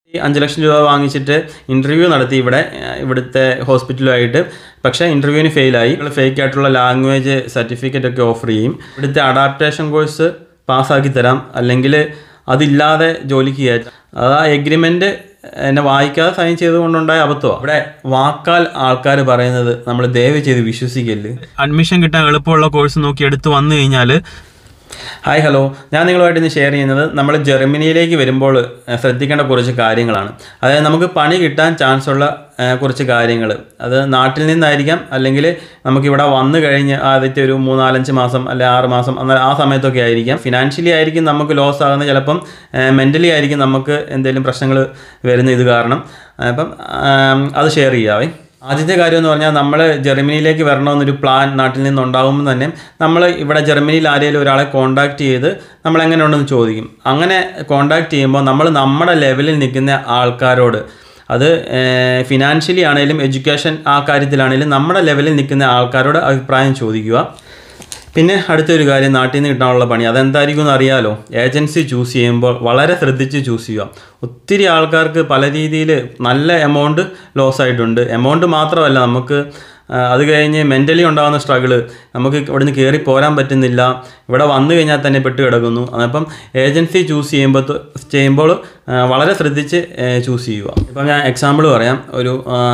5 ലക്ഷം രൂപ വാങ്ങിച്ചിട്ട് ഇൻ്റർവ്യൂ നടത്തി ഇവിടുത്തെ ഹോസ്പിറ്റലുമായിട്ട്. പക്ഷേ ഇൻ്റർവ്യൂവിന് ഫെയിലായി. ഫേക്ക് ആയിട്ടുള്ള ലാംഗ്വേജ് സർട്ടിഫിക്കറ്റ് ഒക്കെ ഓഫർ ചെയ്യും. ഇവിടുത്തെ അഡാപ്റ്റേഷൻ കോഴ്സ് പാസ്സാക്കി തരാം, അല്ലെങ്കിൽ അതില്ലാതെ ജോലിക്ക് കയറ്റാം. അത് ആ എഗ്രിമെൻറ്റ് എന്നെ വായിക്കാതെ സൈൻ ചെയ്തുകൊണ്ടുണ്ടായ അബദ്ധമാണ്. ഇവിടെ വാക്കാൽ ആൾക്കാർ പറയുന്നത് നമ്മൾ ദയവ് ചെയ്ത് വിശ്വസിക്കല്ല്. അഡ്മിഷൻ കിട്ടാൻ എളുപ്പമുള്ള കോഴ്സ് നോക്കി എടുത്ത് വന്നു കഴിഞ്ഞാൽ ഹായ് ഹലോ, ഞാൻ നിങ്ങളുമായിട്ട് ഇന്ന് ഷെയർ ചെയ്യുന്നത് നമ്മൾ ജർമ്മനിയിലേക്ക് വരുമ്പോൾ ശ്രദ്ധിക്കേണ്ട കുറച്ച് കാര്യങ്ങളാണ്. അതായത് നമുക്ക് പണി കിട്ടാൻ ചാൻസ് ഉള്ള കുറച്ച് കാര്യങ്ങൾ. അത് നാട്ടിൽ നിന്നായിരിക്കാം, അല്ലെങ്കിൽ നമുക്കിവിടെ വന്നു കഴിഞ്ഞ് ആദ്യത്തെ ഒരു 3-4-5 മാസം അല്ലെ 6 മാസം ആ സമയത്തൊക്കെ ആയിരിക്കാം. ഫിനാൻഷ്യലി ആയിരിക്കും നമുക്ക് ലോസ് ആകുന്നത്, ചിലപ്പം മെൻ്റലി ആയിരിക്കും നമുക്ക് എന്തെങ്കിലും പ്രശ്നങ്ങൾ വരുന്ന ഇത് കാരണം. അപ്പം അത് ഷെയർ ചെയ്യാവേ. ആദ്യത്തെ കാര്യം എന്ന് പറഞ്ഞാൽ നമ്മൾ ജർമ്മനിയിലേക്ക് വരണമെന്നൊരു പ്ലാൻ നാട്ടിൽ നിന്നുണ്ടാകുമ്പോൾ തന്നെ നമ്മൾ ഇവിടെ ജർമ്മനിയിൽ ആരെങ്കിലും ഒരാളെ കോൺടാക്റ്റ് ചെയ്ത് നമ്മൾ എങ്ങനെയുണ്ടെന്ന് ചോദിക്കും. അങ്ങനെ കോൺടാക്റ്റ് ചെയ്യുമ്പോൾ നമ്മൾ നമ്മുടെ ലെവലിൽ നിൽക്കുന്ന ആൾക്കാരോട്, അത് ഫിനാൻഷ്യലി ആണെങ്കിലും എഡ്യൂക്കേഷൻ ആ കാര്യത്തിലാണെങ്കിലും നമ്മുടെ ലെവലിൽ നിൽക്കുന്ന ആൾക്കാരോട് അഭിപ്രായം ചോദിക്കുക. പിന്നെ അടുത്തൊരു കാര്യം, നാട്ടിൽ നിന്ന് കിട്ടാനുള്ള പണി അതെന്തായിരിക്കും എന്ന് അറിയാലോ. ഏജൻസി ചൂസ് ചെയ്യുമ്പോൾ വളരെ ശ്രദ്ധിച്ച് ചൂസ് ചെയ്യുക. ഒത്തിരി ആൾക്കാർക്ക് പല രീതിയിൽ നല്ല എമൗണ്ട് ലോസ് ആയിട്ടുണ്ട്. എമൗണ്ട് മാത്രമല്ല, നമുക്ക് അത് കഴിഞ്ഞ് മെൻ്റലി ഉണ്ടാകുന്ന സ്ട്രഗിൾ, നമുക്ക് ഇവിടുന്ന് കയറി പോരാൻ പറ്റുന്നില്ല, ഇവിടെ വന്നു കഴിഞ്ഞാൽ തന്നെ പെട്ട് കിടക്കുന്നു. അപ്പം ഏജൻസി ചൂസ് ചെയ്യുമ്പോൾ വളരെ ശ്രദ്ധിച്ച് ചൂസ് ചെയ്യുക. ഇപ്പം ഞാൻ എക്സാമ്പിൾ പറയാം. ഒരു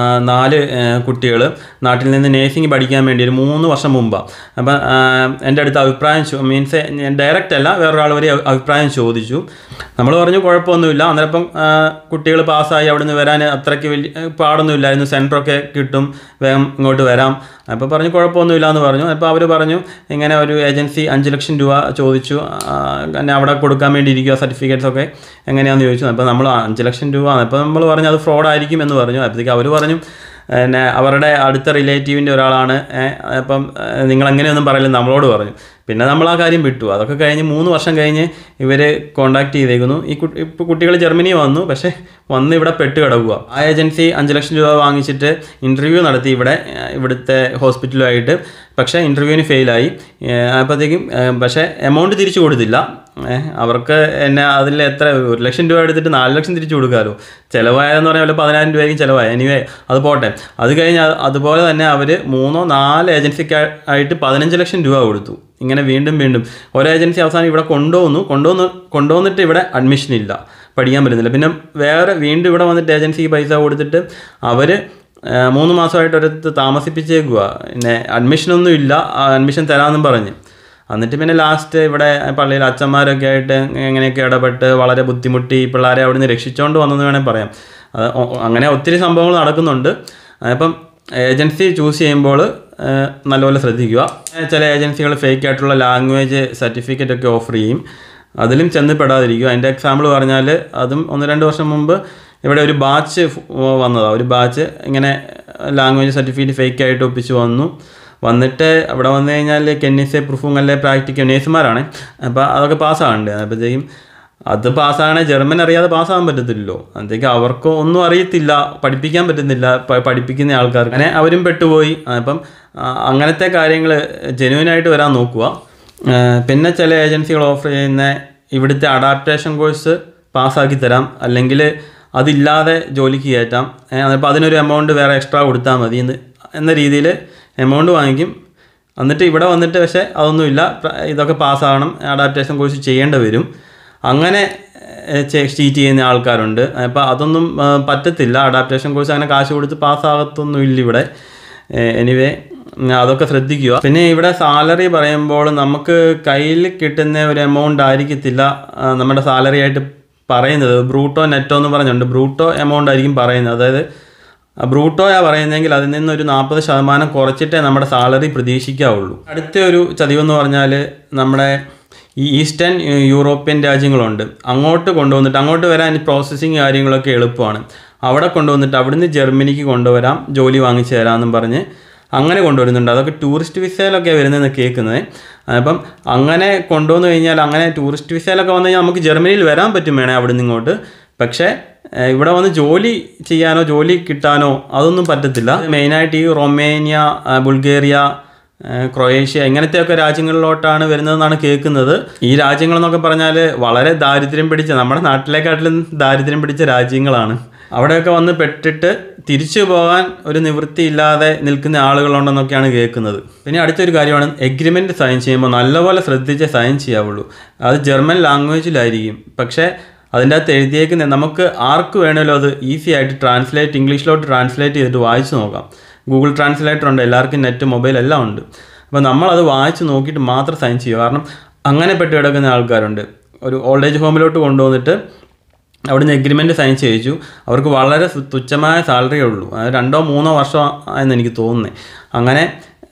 4 കുട്ടികൾ നാട്ടിൽ നിന്ന് നേഴ്സിംഗ് പഠിക്കാൻ വേണ്ടി ഒരു 3 വർഷം മുമ്പാണ്. അപ്പം എൻ്റെ അടുത്ത് അഭിപ്രായം മീൻസ് ഡയറക്റ്റ് അല്ല, വേറൊരാൾ വരെ അഭിപ്രായം ചോദിച്ചു. നമ്മൾ പറഞ്ഞു കുഴപ്പമൊന്നുമില്ല. അന്നേരം കുട്ടികൾ പാസ്സായി അവിടെ നിന്ന് വരാൻ അത്രയ്ക്ക് വലിയ പാടൊന്നുമില്ലായിരുന്നു, സെൻറ്ററൊക്കെ കിട്ടും, വേഗം ഇങ്ങോട്ട് വരാം. അപ്പോൾ പറഞ്ഞു കുഴപ്പമൊന്നുമില്ല എന്ന് പറഞ്ഞു. അപ്പോൾ അവർ പറഞ്ഞു ഇങ്ങനെ ഒരു ഏജൻസി 5 ലക്ഷം രൂപ ചോദിച്ചു, എന്നെ അവിടെ കൊടുക്കാൻ വേണ്ടി ഇരിക്കുക, സർട്ടിഫിക്കറ്റ്സൊക്കെ എങ്ങനെയാണെന്ന് ചോദിച്ചു. അപ്പോൾ നമ്മൾ 5 ലക്ഷം രൂപ, അപ്പോൾ നമ്മൾ പറഞ്ഞു അത് ഫ്രോഡായിരിക്കും എന്ന് പറഞ്ഞു. അപ്പോഴത്തേക്ക് അവർ പറഞ്ഞു പിന്നെ അവരുടെ അടുത്ത റിലേറ്റീവിൻ്റെ ഒരാളാണ്, അപ്പം നിങ്ങളെങ്ങനെയൊന്നും പറയില്ല നമ്മളോട് പറഞ്ഞു. പിന്നെ നമ്മൾ ആ കാര്യം വിട്ടു. അതൊക്കെ കഴിഞ്ഞ് 3 വർഷം കഴിഞ്ഞ് ഇവർ കോൺടാക്റ്റ് ചെയ്തേക്കുന്നു. ഇപ്പോൾ കുട്ടികൾ ജർമ്മനി വന്നു, പക്ഷേ വന്ന് ഇവിടെ പെട്ട് കിടക്കുക. ആ ഏജൻസി 5 ലക്ഷം രൂപ വാങ്ങിച്ചിട്ട് ഇൻ്റർവ്യൂ നടത്തി ഇവിടുത്തെ ഹോസ്പിറ്റലുമായിട്ട്. പക്ഷേ ഇൻ്റർവ്യൂവിന് ഫെയിലായി. അപ്പോഴത്തേക്കും പക്ഷേ എമൗണ്ട് തിരിച്ചു കൊടുത്തില്ല. അവർക്ക് എന്നെ അതിൽ എത്ര 1 ലക്ഷം രൂപ എടുത്തിട്ട് 4 ലക്ഷം തിരിച്ചു കൊടുക്കാമല്ലോ. ചിലവായതെന്ന് പറഞ്ഞാൽ വല്ല 10,000 രൂപയ്ക്കും ചിലവായി. എനിവേ അത് പോട്ടെ. അത് കഴിഞ്ഞ് അതുപോലെ തന്നെ അവർ 3-4 ഏജൻസിക്കായിട്ട് 15 ലക്ഷം രൂപ കൊടുത്തു. ഇങ്ങനെ വീണ്ടും ഓരോ ഏജൻസി അവസാനം ഇവിടെ കൊണ്ടുവന്നിട്ട് ഇവിടെ അഡ്മിഷൻ ഇല്ല, പഠിക്കാൻ പറ്റുന്നില്ല. പിന്നെ വീണ്ടും ഇവിടെ വന്നിട്ട് ഏജൻസിക്ക് പൈസ കൊടുത്തിട്ട് അവർ 3 മാസമായിട്ട് ഒരിടത്ത് താമസിപ്പിച്ചേക്കുക. പിന്നെ അഡ്മിഷനൊന്നും ഇല്ല, അഡ്മിഷൻ തരാമെന്നും പറഞ്ഞ്. എന്നിട്ട് പിന്നെ ലാസ്റ്റ് ഇവിടെ പള്ളിയിൽ അച്ഛന്മാരൊക്കെ ആയിട്ട് എങ്ങനെയൊക്കെ ഇടപെട്ട് വളരെ ബുദ്ധിമുട്ടി പിള്ളേരെ അവിടെ നിന്ന് രക്ഷിച്ചുകൊണ്ട് വന്നെന്ന് വേണമെങ്കിൽ പറയാം. അങ്ങനെ ഒത്തിരി സംഭവങ്ങൾ നടക്കുന്നുണ്ട്. അപ്പം ഏജൻസി ചൂസ് ചെയ്യുമ്പോൾ നല്ലപോലെ ശ്രദ്ധിക്കുക. ചില ഏജൻസികൾ ഫേക്ക് ആയിട്ടുള്ള ലാംഗ്വേജ് സർട്ടിഫിക്കറ്റ് ഒക്കെ ഓഫർ ചെയ്യും, അതിലും ചെന്ന് പെടാതിരിക്കുക. അതിൻ്റെ എക്സാമ്പിൾ പറഞ്ഞാൽ അതും 1-2 വർഷം മുമ്പ് ഇവിടെ ഒരു ബാച്ച് വന്നതാണ്. ഒരു ബാച്ച് ഇങ്ങനെ ലാംഗ്വേജ് സർട്ടിഫിക്കറ്റ് ഫേക്കായിട്ട് ഒപ്പിച്ച് വന്നിട്ട് അവിടെ വന്നു കഴിഞ്ഞാൽ കെന്നിസെ പ്രൂഫും അല്ലെ പ്രാക്ടിക്കൽ നേഴ്സുമാരാണ്. അപ്പോൾ അതൊക്കെ പാസ്സാകണ്ടേ. അപ്പോഴത്തേക്കും അത് പാസ്സാകണേ ജർമ്മൻ അറിയാതെ പാസ്സാകാൻ പറ്റത്തില്ലല്ലോ. അപ്പോഴത്തേക്കും അവർക്ക് ഒന്നും അറിയത്തില്ല, പഠിപ്പിക്കാൻ പറ്റുന്നില്ല പഠിപ്പിക്കുന്ന ആൾക്കാർക്ക്. അങ്ങനെ അവരും പെട്ടുപോയി. അപ്പം അങ്ങനത്തെ കാര്യങ്ങൾ ജെന്യുവനായിട്ട് വരാൻ നോക്കുക. പിന്നെ ചില ഏജൻസികൾ ഓഫർ ചെയ്യുന്ന ഇവിടുത്തെ അഡാപ്റ്റേഷൻ കോഴ്സ് പാസ്സാക്കി തരാം, അല്ലെങ്കിൽ അതില്ലാതെ ജോലിക്ക് കയറ്റാം. അപ്പോൾ അതിനൊരു എമൗണ്ട് വേറെ എക്സ്ട്രാ കൊടുത്താൽ മതി എന്ന രീതിയിൽ എമൗണ്ട് വാങ്ങിക്കും. എന്നിട്ട് ഇവിടെ വന്നിട്ട് പക്ഷേ അതൊന്നുമില്ല, ഇതൊക്കെ പാസ്സാകണം, അഡാപ്റ്റേഷൻ കോഴ്സ് ചെയ്യേണ്ടി വരും. അങ്ങനെ ചീറ്റ് ചെയ്യുന്ന ആൾക്കാരുണ്ട്. അപ്പോൾ അതൊന്നും പറ്റത്തില്ല. അഡാപ്റ്റേഷൻ കോഴ്സ് അങ്ങനെ കാശ് കൊടുത്ത് പാസ്സാകത്തൊന്നുമില്ല ഇവിടെ. എനിവേ അതൊക്കെ ശ്രദ്ധിക്കുക. പിന്നെ ഇവിടെ സാലറി പറയുമ്പോൾ നമുക്ക് കയ്യിൽ കിട്ടുന്ന ഒരു എമൗണ്ട് ആയിരിക്കത്തില്ല നമ്മുടെ സാലറി ആയിട്ട് പറയുന്നത്. ബ്രൂട്ടോ നെറ്റോ എന്ന് പറഞ്ഞുണ്ട്. ബ്രൂട്ടോ എമൗണ്ട് ആയിരിക്കും പറയുന്നത്. അതായത് ബ്രൂട്ടോയാ പറയുന്നതെങ്കിൽ അതിൽ നിന്നൊരു 40% കുറച്ചിട്ടേ നമ്മുടെ സാലറി പ്രതീക്ഷിക്കാവുള്ളൂ. അടുത്ത ഒരു ചതിവെന്ന് പറഞ്ഞാൽ നമ്മുടെ ഈ ഈസ്റ്റേൺ യൂറോപ്യൻ രാജ്യങ്ങളുണ്ട്, അങ്ങോട്ട് വരാൻ പ്രോസസ്സിങ് കാര്യങ്ങളൊക്കെ എളുപ്പമാണ്. അവിടെ കൊണ്ടുവന്നിട്ട് അവിടുന്ന് ജർമ്മനിക്ക് കൊണ്ടുവരാം, ജോലി വാങ്ങിച്ചു തരാമെന്നും പറഞ്ഞ് അങ്ങനെ കൊണ്ടുവരുന്നുണ്ട്. അതൊക്കെ ടൂറിസ്റ്റ് വിസയിലൊക്കെ വരുന്നതെന്ന് കേൾക്കുന്നത്. അപ്പം അങ്ങനെ കൊണ്ടുവന്നു കഴിഞ്ഞാൽ, അങ്ങനെ ടൂറിസ്റ്റ് വിസയിലൊക്കെ വന്നു കഴിഞ്ഞാൽ നമുക്ക് ജർമ്മനിയിൽ വരാൻ പറ്റും വേണേൽ അവിടെ നിന്ന് ഇങ്ങോട്ട്. പക്ഷേ ഇവിടെ വന്ന് ജോലി ചെയ്യാനോ ജോലി കിട്ടാനോ അതൊന്നും പറ്റത്തില്ല. മെയിനായിട്ട് ഈ റൊമേനിയ, ബൾഗേറിയ, ക്രൊയേഷ്യ ഇങ്ങനത്തെയൊക്കെ രാജ്യങ്ങളിലോട്ടാണ് വരുന്നതെന്നാണ് കേൾക്കുന്നത്. ഈ രാജ്യങ്ങളെന്നൊക്കെ പറഞ്ഞാൽ വളരെ ദാരിദ്ര്യം പിടിച്ച, നമ്മുടെ നാട്ടിലേക്കാട്ടിലും ദാരിദ്ര്യം പിടിച്ച രാജ്യങ്ങളാണ്. അവിടെയൊക്കെ വന്ന് പെട്ടിട്ട് തിരിച്ചു പോകാൻ ഒരു നിവൃത്തിയില്ലാതെ നിൽക്കുന്ന ആളുകളുണ്ടെന്നൊക്കെയാണ് കേൾക്കുന്നത്. പിന്നെ അടുത്തൊരു കാര്യമാണ്, എഗ്രിമെൻറ്റ് സൈൻ ചെയ്യുമ്പോൾ നല്ലപോലെ ശ്രദ്ധിച്ച് സൈൻ ചെയ്യാവുള്ളൂ. അത് ജർമ്മൻ ലാംഗ്വേജിലായിരിക്കും, പക്ഷേ അതിൻ്റെ അകത്ത് എഴുതിയേക്കുന്ന നമുക്ക് ആർക്ക് വേണമല്ലോ അത് ഈസി ആയിട്ട് ഇംഗ്ലീഷിലോട്ട് ട്രാൻസ്ലേറ്റ് ചെയ്തിട്ട് വായിച്ച് നോക്കാം. ഗൂഗിൾ ട്രാൻസ്ലേറ്റർ ഉണ്ട്, എല്ലാവർക്കും നെറ്റ് മൊബൈൽ എല്ലാം ഉണ്ട്. അപ്പോൾ നമ്മളത് വായിച്ച് നോക്കിയിട്ട് മാത്രം സൈൻ ചെയ്യുക. കാരണം അങ്ങനെ പെട്ട് കിടക്കുന്ന ആൾക്കാരുണ്ട്. ഒരു ഓൾഡ് ഏജ് ഹോമിലോട്ട് കൊണ്ടുവന്നിട്ട് അവിടുന്ന് എഗ്രിമെൻറ്റ് സൈൻ ചെയ്യിച്ചു. അവർക്ക് വളരെ തുച്ഛമായ സാലറിയേ ഉള്ളൂ, 2-3 വർഷം എന്ന് എനിക്ക് തോന്നുന്നത്. അങ്ങനെ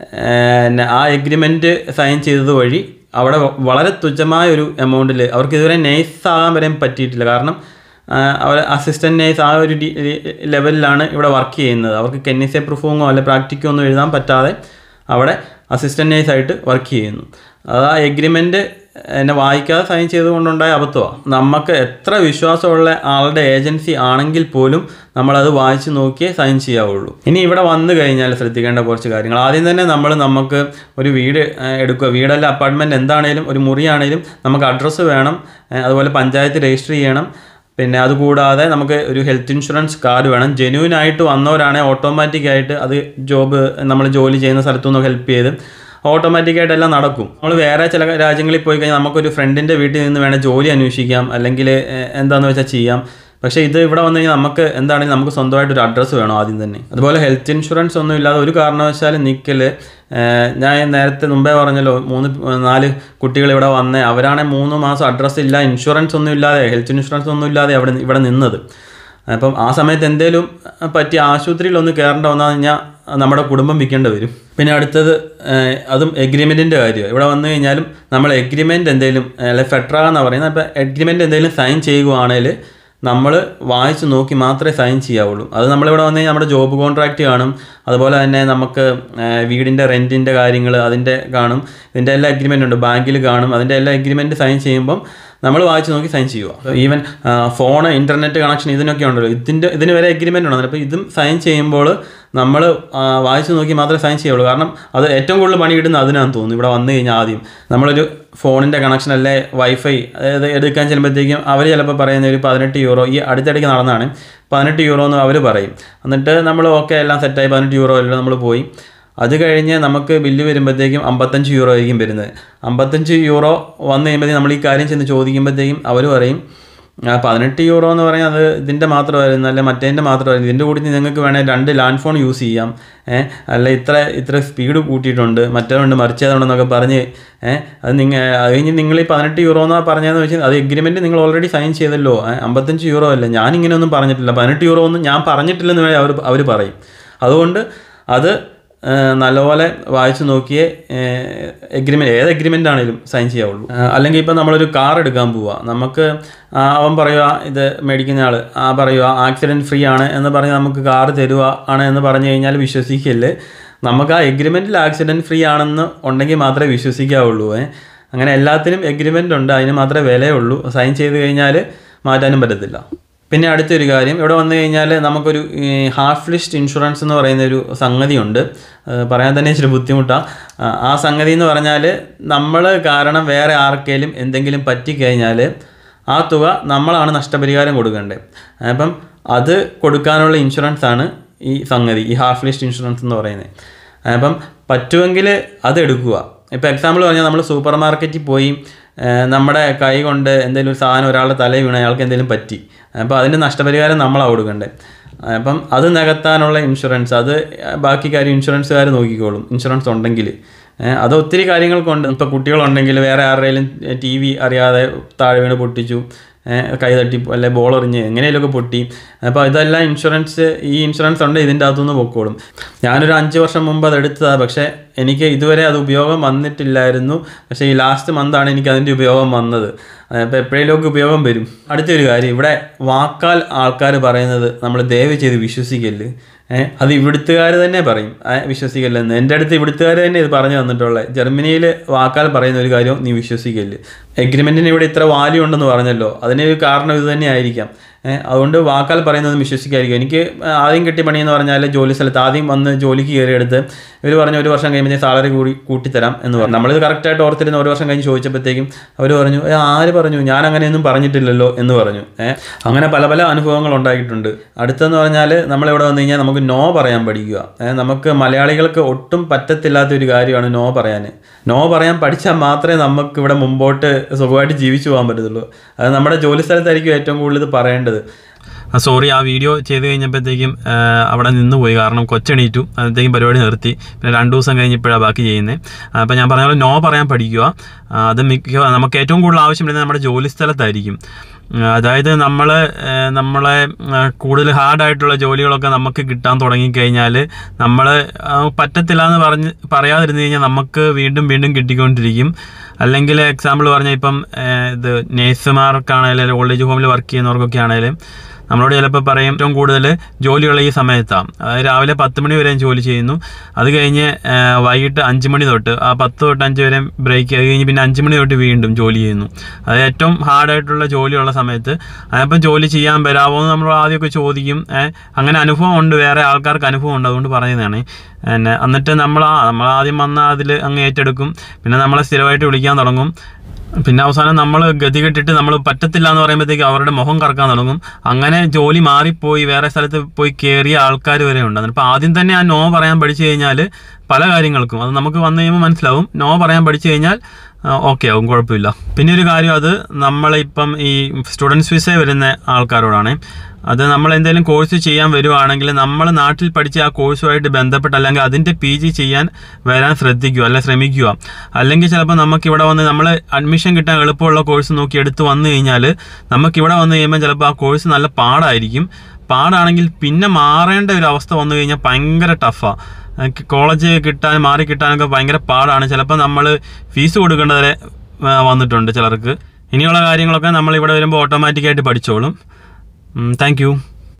ആ എഗ്രിമെൻറ്റ് സൈൻ ചെയ്തത് വഴി അവിടെ വളരെ തുച്ഛമായ ഒരു എമൗണ്ടിൽ അവർക്ക് ഇതുവരെ നേഴ്സ് ആകാൻ വരെ പറ്റിയിട്ടില്ല. കാരണം അവർ അസിസ്റ്റൻറ്റ് നേഴ്സ് ആ ഒരു ലെവലിലാണ് ഇവിടെ വർക്ക് ചെയ്യുന്നത്. അവർക്ക് കെന്നിസെ പ്രൂഫിങ്ങോ അല്ലെ പ്രാക്ടിക്കോ ഒന്നും എഴുതാൻ പറ്റാതെ അവിടെ അസിസ്റ്റൻറ്റ് നേഴ്സായിട്ട് വർക്ക് ചെയ്യുന്നു. അത് ആ എഗ്രിമെൻറ്റ് എന്നെ വായിക്കാതെ സൈൻ ചെയ്തുകൊണ്ടുണ്ടായ അബദ്ധമാണ്. നമുക്ക് എത്ര വിശ്വാസമുള്ള ആളുടെ ഏജൻസി ആണെങ്കിൽ പോലും നമ്മളത് വായിച്ച് നോക്കിയേ സൈൻ ചെയ്യാവുള്ളൂ. ഇനി ഇവിടെ വന്നു കഴിഞ്ഞാൽ ശ്രദ്ധിക്കേണ്ട കുറച്ച് കാര്യങ്ങൾ. ആദ്യം തന്നെ നമുക്ക് ഒരു വീട് എടുക്കുക. വീടല്ല അപ്പാർട്ട്മെൻറ്റ് എന്താണേലും, ഒരു മുറിയാണേലും നമുക്ക് അഡ്രസ്സ് വേണം, അതുപോലെ പഞ്ചായത്ത് രജിസ്റ്റർ ചെയ്യണം. പിന്നെ അതുകൂടാതെ നമുക്ക് ഒരു ഹെൽത്ത് ഇൻഷുറൻസ് കാർഡ് വേണം. ജെന്യൂനായിട്ട് വന്നവരാണെങ്കിൽ ഓട്ടോമാറ്റിക്കായിട്ട് അത് നമ്മൾ ജോലി ചെയ്യുന്ന സ്ഥലത്തു നിന്ന് ഹെൽപ്പ് ചെയ്ത് ഓട്ടോമാറ്റിക്കായിട്ടെല്ലാം നടക്കും. നമ്മൾ വേറെ ചില രാജ്യങ്ങളിൽ പോയി കഴിഞ്ഞാൽ നമുക്കൊരു ഫ്രണ്ടിൻ്റെ വീട്ടിൽ നിന്ന് വേണേൽ ജോലി അന്വേഷിക്കാം, അല്ലെങ്കിൽ എന്താണെന്ന് വെച്ചാൽ ചെയ്യാം. പക്ഷേ ഇത് ഇവിടെ വന്നു കഴിഞ്ഞാൽ നമുക്ക് എന്താണെങ്കിലും നമുക്ക് സ്വന്തമായിട്ടൊരു അഡ്രസ്സ് വേണം ആദ്യം തന്നെ. അതുപോലെ ഹെൽത്ത് ഇൻഷുറൻസ് ഒന്നും ഇല്ലാതെ ഒരു കാരണവശാലും നിൽക്കൽ. ഞാൻ നേരത്തെ മുമ്പേ പറഞ്ഞല്ലോ, 3-4 കുട്ടികൾ ഇവിടെ വന്നേ, അവരാണെങ്കിൽ 3 മാസം അഡ്രസ്സ് ഇല്ല, ഇൻഷുറൻസ് ഒന്നും ഇല്ലാതെ, ഹെൽത്ത് ഇൻഷുറൻസ് ഒന്നും ഇല്ലാതെ ഇവിടെ നിന്നത്. അപ്പം ആ സമയത്ത് എന്തെങ്കിലും പറ്റി ആശുപത്രിയിൽ ഒന്ന് കയറേണ്ട വന്നു കഴിഞ്ഞാൽ നമ്മുടെ കുടുംബം വിൽക്കേണ്ടി വരും. പിന്നെ അടുത്തത് അതും എഗ്രിമെൻറ്റിൻ്റെ കാര്യം. ഇവിടെ വന്നു കഴിഞ്ഞാലും നമ്മൾ എഗ്രിമെൻറ്റ് എന്തെങ്കിലും, അല്ലെ ഫെട്ര എന്നാണ് പറയുന്നത്, അപ്പോൾ എഗ്രിമെൻറ്റ് എന്തെങ്കിലും സൈൻ ചെയ്യുകയാണെങ്കിൽ നമ്മൾ വായിച്ച് നോക്കി മാത്രമേ സൈൻ ചെയ്യാവുള്ളൂ. അത് നമ്മളിവിടെ വന്നു കഴിഞ്ഞാൽ നമ്മുടെ ജോബ് കോൺട്രാക്റ്റ് കാണും, അതുപോലെ തന്നെ നമുക്ക് വീടിൻ്റെ റെൻറ്റിൻ്റെ കാര്യങ്ങൾ അതിൻ്റെ കാണും, ഇതിൻ്റെ എല്ലാ എഗ്രിമെൻ്റ് ഉണ്ട്, ബാങ്കിൽ കാണും. അതിൻ്റെ എല്ലാ എഗ്രിമെൻറ്റ് സൈൻ ചെയ്യുമ്പം നമ്മൾ വായിച്ച് നോക്കി സൈൻ ചെയ്യുക. ഈവൻ ഫോണ്, ഇൻ്റർനെറ്റ് കണക്ഷൻ ഇതിനൊക്കെ ഉണ്ടല്ലോ, ഇതിന് വരെ എഗ്രിമെൻ്റ് ഉണ്ടല്ലോ. അപ്പോൾ ഇതും സൈൻ ചെയ്യുമ്പോൾ നമ്മൾ വായിച്ച് നോക്കി മാത്രമേ സൈൻ ചെയ്യുള്ളൂ. കാരണം അത് ഏറ്റവും കൂടുതൽ പണി കിട്ടുന്നത് അതിനാണെന്ന് തോന്നുന്നു. ഇവിടെ വന്നു കഴിഞ്ഞാൽ ആദ്യം നമ്മളൊരു ഫോണിൻ്റെ കണക്ഷൻ അല്ലെ വൈഫൈ അതായത് എടുക്കാൻ ചെല്ലുമ്പോഴത്തേക്കും അവർ ചിലപ്പോൾ പറയുന്ന ഒരു 18 യൂറോ, ഈ അടുത്തിടയ്ക്ക് നടന്നതാണ്, 18 യൂറോ എന്ന് അവർ പറയും. എന്നിട്ട് നമ്മൾ ഓക്കെ എല്ലാം സെറ്റായി 18 യൂറോ എല്ലാം നമ്മൾ പോയി. അത് കഴിഞ്ഞ് നമുക്ക് ബില്ല് വരുമ്പോഴത്തേക്കും 55 യൂറോ ആയിരിക്കും വരുന്നത്. 55 യൂറോ വന്നു കഴിയുമ്പോഴത്തേക്കും നമ്മൾ ഈ കാര്യം ചെന്ന് ചോദിക്കുമ്പോഴത്തേക്കും അവർ പറയും 18 യൂറോ എന്ന് പറഞ്ഞാൽ അത് ഇതിൻ്റെ മാത്രമായിരുന്നു, അല്ലെ മറ്റേതിൻ്റെ മാത്രമായിരുന്നു, ഇതിൻ്റെ കൂടി നിങ്ങൾക്ക് വേണേൽ 2 ലാൻഡ് ഫോൺ യൂസ് ചെയ്യാം, അല്ല ഇത്ര സ്പീഡ് കൂട്ടിയിട്ടുണ്ട്, മറ്റേതുണ്ട് മറിച്ചതുണ്ടെന്നൊക്കെ പറഞ്ഞ് അത് കഴിഞ്ഞ് നിങ്ങൾ ഈ 18 യൂറോ എന്നാണ് പറഞ്ഞതെന്ന് വെച്ചാൽ അത് എഗ്രിമെൻറ്റ് നിങ്ങൾ ഓൾറെഡി സൈൻ ചെയ്തല്ലോ, 55 യൂറോ അല്ല, ഞാനിങ്ങനെയൊന്നും പറഞ്ഞിട്ടില്ല, 18 യൂറോ ഒന്നും ഞാൻ പറഞ്ഞിട്ടില്ലെന്ന് വേണേൽ അവർ പറയും. അതുകൊണ്ട് അത് നല്ലപോലെ വായിച്ച് നോക്കിയേ ഏത് എഗ്രിമെൻ്റ് ആണെങ്കിലും സൈൻ ചെയ്യാവുള്ളൂ. അല്ലെങ്കിൽ ഇപ്പം നമ്മളൊരു കാർ എടുക്കാൻ പോവുക, നമുക്ക് അവൻ പറയുക ഇത് മേടിക്കുന്ന ആൾ പറയുക ആക്സിഡൻറ്റ് ഫ്രീ ആണ് എന്ന് പറഞ്ഞ് നമുക്ക് കാർ തരുക ആണ് എന്ന് പറഞ്ഞു കഴിഞ്ഞാൽ വിശ്വസിക്കില്ല. നമുക്ക് ആ എഗ്രിമെൻറ്റിൽ ആക്സിഡൻറ്റ് ഫ്രീ ആണെന്ന് ഉണ്ടെങ്കിൽ മാത്രമേ വിശ്വസിക്കാവുള്ളൂ. അങ്ങനെ എല്ലാത്തിനും എഗ്രിമെൻ്റ് ഉണ്ട്, അതിന് മാത്രമേ വിലയുള്ളൂ. സൈൻ ചെയ്ത് കഴിഞ്ഞാൽ മാറ്റാനും പറ്റത്തില്ല. പിന്നെ അടുത്തൊരു കാര്യം, ഇവിടെ വന്നു കഴിഞ്ഞാൽ നമുക്കൊരു ഹാഫ് ലിസ്റ്റ് ഇൻഷുറൻസ് എന്ന് പറയുന്നൊരു സംഗതിയുണ്ട്. പറയാൻ തന്നെ ഇച്ചിരി ബുദ്ധിമുട്ടാണ്. ആ സംഗതി എന്ന് പറഞ്ഞാൽ നമ്മൾ കാരണം വേറെ ആർക്കെങ്കിലും എന്തെങ്കിലും പറ്റിക്കഴിഞ്ഞാൽ ആ തുക നമ്മളാണ് നഷ്ടപരിഹാരം കൊടുക്കേണ്ടത്. അപ്പം അത് കൊടുക്കാനുള്ള ഇൻഷുറൻസാണ് ഈ സംഗതി, ഈ ഹാഫ് ലിസ്റ്റ് ഇൻഷുറൻസ് എന്ന് പറയുന്നത്. അപ്പം പറ്റുമെങ്കിൽ അതെടുക്കുക. ഇപ്പോൾ എക്സാമ്പിൾ പറഞ്ഞാൽ നമ്മൾ സൂപ്പർ മാർക്കറ്റിൽ പോയി നമ്മുടെ കൈ കൊണ്ട് എന്തെങ്കിലും ഒരു സാധനം ഒരാളുടെ തലയിൽ വീണ അയാൾക്ക് എന്തെങ്കിലും പറ്റി, അപ്പോൾ അതിൻ്റെ നഷ്ടപരിഹാരം നമ്മളാണ് കൊടുക്കേണ്ടത്. അപ്പം അത് നികത്താനുള്ള ഇൻഷുറൻസ് അത് ബാക്കി കാര്യം ഇൻഷുറൻസുകാർ നോക്കിക്കോളും, ഇൻഷുറൻസ് ഉണ്ടെങ്കിൽ. അത് ഒത്തിരി കാര്യങ്ങൾക്കുണ്ട്. ഇപ്പോൾ കുട്ടികളുണ്ടെങ്കിൽ വേറെ ആരുടെയും TV അറിയാതെ താഴെ വീണ് പൊട്ടിച്ചു, കൈ തട്ടി അല്ലെ ബോളെറിഞ്ഞ് എങ്ങനെയൊക്കെ പൊട്ടി, അപ്പോൾ ഇതെല്ലാം ഈ ഇൻഷുറൻസ് ഉണ്ട്, ഇതിൻ്റെ അകത്തുനിന്ന് പൊക്കോളും. ഞാനൊരു 5 വർഷം മുമ്പ് അത് എടുത്തതാണ്, പക്ഷേ എനിക്ക് ഇതുവരെ അത് ഉപയോഗം വന്നിട്ടില്ലായിരുന്നു. പക്ഷേ ഈ ലാസ്റ്റ് മന്താണ് എനിക്ക് അതിൻ്റെ ഉപയോഗം വന്നത്. അപ്പോൾ എപ്പോഴേലും ഉപയോഗം വരും. അടുത്തൊരു കാര്യം, ഇവിടെ വാക്കാൽ ആൾക്കാർ പറയുന്നത് നമ്മൾ ദയവ് ചെയ്ത് വിശ്വസിക്കല്ല്. അത് ഇവിടുത്തുകാർ തന്നെ പറയും വിശ്വസിക്കല്ലെന്ന്. എൻ്റെ അടുത്ത് ഇവിടുത്തുകാർ തന്നെ ഇത് പറഞ്ഞു തന്നിട്ടുള്ളത്. ജർമ്മനിയിൽ വാക്കാൽ പറയുന്ന ഒരു കാര്യം നീ വിശ്വസിക്കല്ല്. എഗ്രിമെൻറ്റിന് ഇവിടെ ഇത്ര വാല്യൂ ഉണ്ടെന്ന് പറഞ്ഞല്ലോ, അതിനൊരു കാരണം ഇത് തന്നെ ആയിരിക്കാം. അതുകൊണ്ട് വാക്കാൽ പറയുന്നതും വിശ്വസിക്കായിരിക്കും. എനിക്ക് ആദ്യം കിട്ടിയ പണിയെന്ന് പറഞ്ഞാൽ ജോലി സ്ഥലത്ത് ആദ്യം വന്ന് ജോലിക്ക് കയറിയെടുത്ത് ഇവർ പറഞ്ഞു 1 വർഷം കഴിയുമ്പോൾ സാലറി കൂട്ടിത്തരാം എന്ന് പറഞ്ഞു. നമ്മളിത് കറക്റ്റായിട്ട് ഓർത്തിരുന്ന 1 വർഷം കഴിഞ്ഞ് ചോദിച്ചപ്പോഴത്തേക്കും അവർ പറഞ്ഞു ആര് പറഞ്ഞു, ഞാൻ അങ്ങനെയൊന്നും പറഞ്ഞിട്ടില്ലല്ലോ എന്ന് പറഞ്ഞു. അങ്ങനെ പല പല അനുഭവങ്ങൾ ഉണ്ടായിട്ടുണ്ട്. അടുത്തെന്ന് പറഞ്ഞാൽ നമ്മളിവിടെ വന്നു കഴിഞ്ഞാൽ നമുക്ക് നോ പറയാൻ പഠിക്കുക. നമുക്ക് മലയാളികൾക്ക് ഒട്ടും പറ്റത്തില്ലാത്തൊരു കാര്യമാണ് നോ പറയാൻ. നോ പറയാൻ പഠിച്ചാൽ മാത്രമേ നമുക്ക് ഇവിടെ മുമ്പോട്ട് സുഖമായിട്ട് ജീവിച്ചു പോകാൻ പറ്റത്തുള്ളൂ. അത് നമ്മുടെ ജോലി സ്ഥലത്തായിരിക്കും ഏറ്റവും കൂടുതൽ ഇത് പറയേണ്ടത്. സോറി, ആ വീഡിയോ ചെയ്ത് കഴിഞ്ഞപ്പോഴത്തേക്കും അവിടെ നിന്ന് പോയി. കാരണം കൊച്ചെണീറ്റു, അന്നത്തേക്കും പരിപാടി നിർത്തി. പിന്നെ 2 ദിവസം കഴിഞ്ഞപ്പോഴാണ് ബാക്കി ചെയ്യുന്നത്. അപ്പോൾ ഞാൻ പറഞ്ഞ പോലെ നോ പറയാൻ പഠിക്കുക. അത് നമുക്ക് ഏറ്റവും കൂടുതൽ ആവശ്യം വരുന്നത് നമ്മുടെ ജോലി സ്ഥലത്തായിരിക്കും. അതായത് നമ്മളെ കൂടുതൽ ഹാർഡായിട്ടുള്ള ജോലികളൊക്കെ നമുക്ക് കിട്ടാൻ തുടങ്ങിക്കഴിഞ്ഞാൽ നമ്മൾ പറ്റത്തില്ല എന്ന് പറയാതിരുന്നു കഴിഞ്ഞാൽ നമുക്ക് വീണ്ടും വീണ്ടും കിട്ടിക്കൊണ്ടിരിക്കും. അല്ലെങ്കിൽ എക്സാമ്പിൾ പറഞ്ഞാൽ ഇപ്പം ഇത് നേഴ്സുമാർക്കാണെങ്കിലും ഓൾഡ് ഏജ് ഹോമിൽ വർക്ക് ചെയ്യുന്നവർക്കൊക്കെ ആണെങ്കിലും നമ്മളോട് ചിലപ്പോൾ പറയും ഏറ്റവും കൂടുതൽ ജോലിയുള്ള ഈ സമയത്താണ്. അതായത് രാവിലെ 10 മണി വരെ ജോലി ചെയ്യുന്നു, അത് കഴിഞ്ഞ് വൈകിട്ട് 5 മണി തൊട്ട് 10 തൊട്ട് 5 വരെ ബ്രേക്ക്, അത് കഴിഞ്ഞ് പിന്നെ 5 മണി തൊട്ട് വീണ്ടും ജോലി ചെയ്യുന്നു. അത് ഏറ്റവും ഹാർഡായിട്ടുള്ള ജോലിയുള്ള സമയത്ത്. അതിപ്പം ജോലി ചെയ്യാൻ വരാമോ എന്ന് നമ്മൾ ആദ്യമൊക്കെ ചോദിക്കും. അങ്ങനെ അനുഭവം ഉണ്ട്, വേറെ ആൾക്കാർക്ക് അനുഭവം ഉണ്ട്, അതുകൊണ്ട് പറയുന്നതാണ്. എന്നിട്ട് നമ്മൾ ആദ്യം വന്നാൽ അതിൽ അങ്ങ് ഏറ്റെടുക്കും. പിന്നെ നമ്മളെ സ്ഥിരമായിട്ട് വിളിക്കാൻ തുടങ്ങും. പിന്നെ അവസാനം നമ്മൾ ഗതികെട്ടിട്ട് നമ്മൾ പറ്റത്തില്ല എന്ന് പറയുമ്പോഴത്തേക്ക് അവരുടെ മുഖം കറക്കാൻ തുടങ്ങും. അങ്ങനെ ജോലി മാറിപ്പോയി വേറെ സ്ഥലത്ത് പോയി കയറിയ ആൾക്കാർ വരെ ഉണ്ട്. അപ്പോൾ ആദ്യം തന്നെ ആ നോ പറയാൻ പഠിച്ചു കഴിഞ്ഞാൽ പല കാര്യങ്ങൾക്കും അത് നമുക്ക് വന്നു കഴിയുമ്പോൾ മനസ്സിലാവും. നോ പറയാൻ പഠിച്ചു കഴിഞ്ഞാൽ ഓക്കെ ആവും, കുഴപ്പമില്ല. പിന്നെ ഒരു കാര്യം, അത് നമ്മളിപ്പം ഈ സ്റ്റുഡൻസ് വിസ വരുന്ന ആൾക്കാരോടാണ്. അത് നമ്മൾ എന്തെങ്കിലും കോഴ്സ് ചെയ്യാൻ വരുവാണെങ്കിൽ നമ്മൾ നാട്ടിൽ പഠിച്ച ആ കോഴ്സുമായിട്ട് ബന്ധപ്പെട്ട് അല്ലെങ്കിൽ അതിൻ്റെ PG ചെയ്യാൻ വരാൻ ശ്രമിക്കുക. അല്ലെങ്കിൽ ചിലപ്പോൾ നമുക്കിവിടെ വന്ന് നമ്മൾ അഡ്മിഷൻ കിട്ടാൻ എളുപ്പമുള്ള കോഴ്സ് നോക്കി എടുത്ത് വന്നു കഴിഞ്ഞാൽ നമുക്കിവിടെ വന്നു കഴിയുമ്പോൾ ചിലപ്പോൾ ആ കോഴ്സ് നല്ല പാടാണെങ്കിൽ പിന്നെ മാറേണ്ട ഒരു അവസ്ഥ വന്നു കഴിഞ്ഞാൽ ഭയങ്കര ടഫാണ്. കോളേജ് മാറി കിട്ടാനൊക്കെ ഭയങ്കര പാടാണ്. ചിലപ്പോൾ നമ്മൾ ഫീസ് കൊടുക്കേണ്ടത് വരെ വന്നിട്ടുണ്ട് ചിലർക്ക്. ഇനിയുള്ള കാര്യങ്ങളൊക്കെ നമ്മളിവിടെ വരുമ്പോൾ ഓട്ടോമാറ്റിക്കായിട്ട് പഠിച്ചോളും. Thank U.